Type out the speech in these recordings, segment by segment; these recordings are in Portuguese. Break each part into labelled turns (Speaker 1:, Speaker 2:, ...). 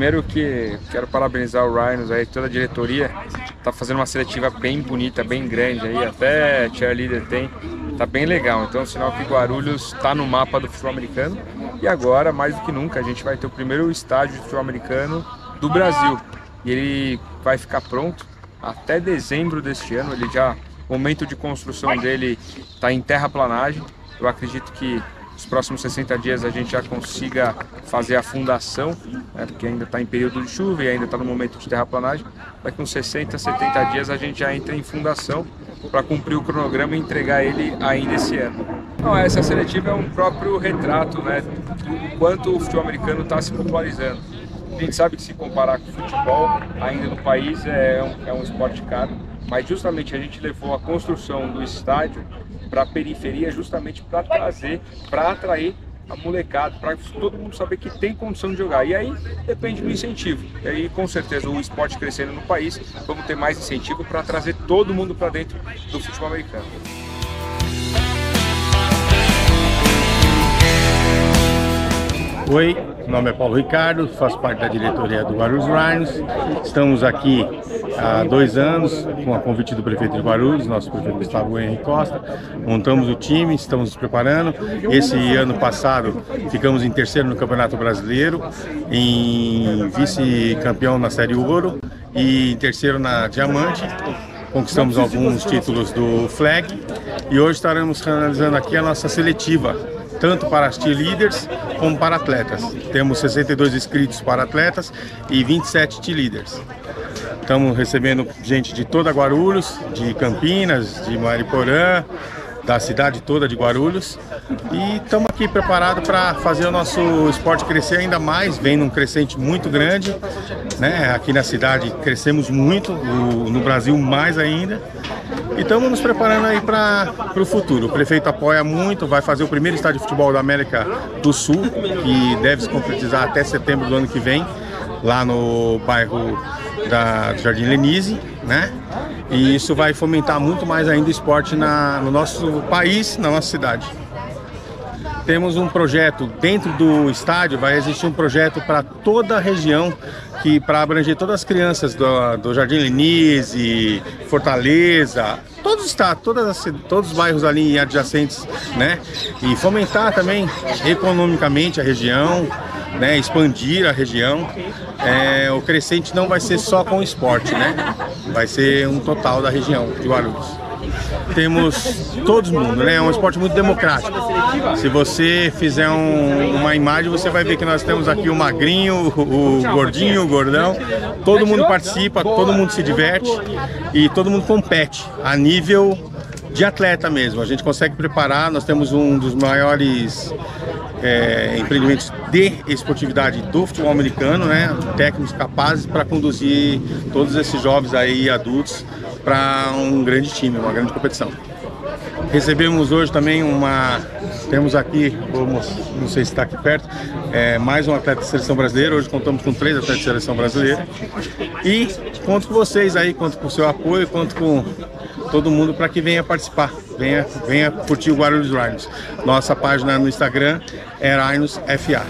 Speaker 1: primeiro que quero parabenizar o Rhinos aí, toda a diretoria, tá fazendo uma seletiva bem bonita, bem grande aí, até cheerleader tem, tá bem legal. Então, sinal que Guarulhos tá no mapa do futebol americano e agora, mais do que nunca, a gente vai ter o primeiro estádio de futebol americano do Brasil e ele vai ficar pronto até dezembro deste ano. Ele já, o momento de construção dele tá em terraplanagem. Eu acredito que nos próximos 60 dias a gente já consiga fazer a fundação, né, porque ainda está em período de chuva e ainda está no momento de terraplanagem. Daqui uns 60, 70 dias a gente já entra em fundação para cumprir o cronograma e entregar ele ainda esse ano. Então, essa seletiva é um próprio retrato, né, do quanto o futebol americano está se popularizando. A gente sabe que se comparar com o futebol, ainda no país é um esporte caro, mas justamente a gente levou a construção do estádio para a periferia justamente para atrair a molecada, para todo mundo saber que tem condição de jogar. E aí depende do incentivo. E aí, com certeza, o esporte crescendo no país, vamos ter mais incentivo para trazer todo mundo para dentro do futebol americano.
Speaker 2: Oi, meu nome é Paulo Ricardo, faço parte da diretoria do Guarulhos Rhinos. Estamos aqui há 2 anos, com a convite do prefeito de Guarulhos, nosso prefeito Gustavo Henrique Costa. Montamos o time, estamos nos preparando. Esse ano passado ficamos em terceiro no Campeonato Brasileiro, em vice-campeão na Série Ouro e em terceiro na Diamante. Conquistamos alguns títulos do Flag e hoje estaremos realizando aqui a nossa seletiva, tanto para as cheerleaders como para atletas. Temos 62 inscritos para atletas e 27 cheerleaders. Estamos recebendo gente de toda Guarulhos, de Campinas, de Mariporã, da cidade toda de Guarulhos. E estamos aqui preparados para fazer o nosso esporte crescer ainda mais, vem num crescente muito grande, né? Aqui na cidade crescemos muito, no Brasil mais ainda. E estamos nos preparando aí para o futuro. O prefeito apoia muito, vai fazer o primeiro estádio de futebol da América do Sul, que deve se concretizar até setembro do ano que vem, lá no bairro do Jardim Lenise, né? E isso vai fomentar muito mais ainda o esporte no nosso país, na nossa cidade. Temos um projeto dentro do estádio, vai existir um projeto para toda a região, para abranger todas as crianças do Jardim Lenise, Fortaleza, todos os bairros ali adjacentes, né? E fomentar também economicamente a região, né? Expandir a região. O crescente não vai ser só com o esporte, né? Vai ser um total da região de Guarulhos. Temos todo mundo, né? É um esporte muito democrático. Se você fizer uma imagem, você vai ver que nós temos aqui o magrinho, o gordinho, o gordão. Todo mundo participa, todo mundo se diverte e todo mundo compete a nível de atleta mesmo. A gente consegue preparar, nós temos um dos maiores empreendimentos de esportividade do futebol americano, né? Técnicos capazes para conduzir todos esses jovens aí, adultos, para um grande time, uma grande competição. Recebemos hoje também temos aqui, não sei se está aqui perto, mais um atleta de seleção brasileira. Hoje contamos com 3 atletas de seleção brasileira. E conto com vocês aí, conto com o seu apoio, conto com todo mundo para que venha participar, venha curtir o Guarulhos Rhinos. Nossa página no Instagram é Rhinos FA.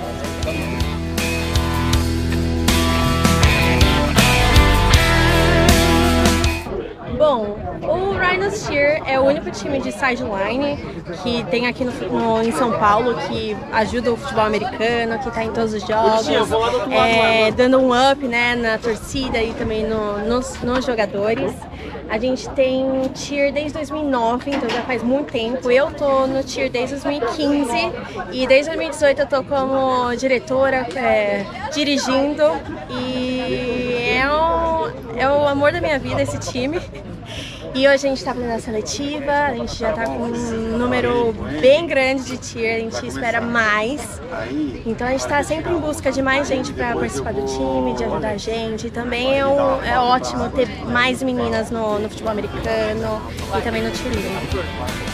Speaker 3: Bom, o Rhinos Cheer é o único time de sideline que tem aqui em São Paulo, que ajuda o futebol americano, que está em todos os jogos, dando um up, né, na torcida e também nos jogadores. A gente tem cheer desde 2009, então já faz muito tempo. Eu tô no cheer desde 2015 e desde 2018 eu tô como diretora, dirigindo, e é o amor da minha vida esse time. E hoje a gente está fazendo a seletiva, a gente já está com um número bem grande de cheer, a gente espera mais. Então a gente está sempre em busca de mais gente para participar do time, de ajudar a gente. E também é ótimo ter mais meninas no futebol americano e também no cheerleading.